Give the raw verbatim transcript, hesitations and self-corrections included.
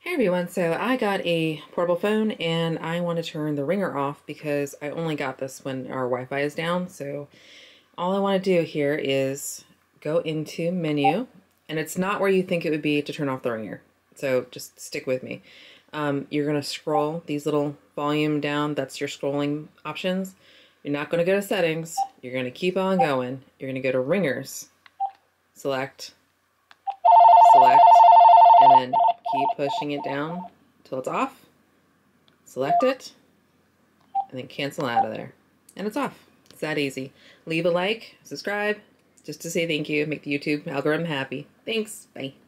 Hey everyone, so I got a portable phone and I want to turn the ringer off because I only got this when our Wi-Fi is down. So all I want to do here is go into menu, and it's not where you think it would be to turn off the ringer. So just stick with me. Um, you're going to scroll these little volume down. That's your scrolling options. You're not going to go to settings. You're going to keep on going. You're going to go to ringers, select, select, and then keep pushing it down till it's off. Select it, and then cancel out of there. And it's off. It's that easy. Leave a like, subscribe, just to say thank you, make the YouTube algorithm happy. Thanks. Bye.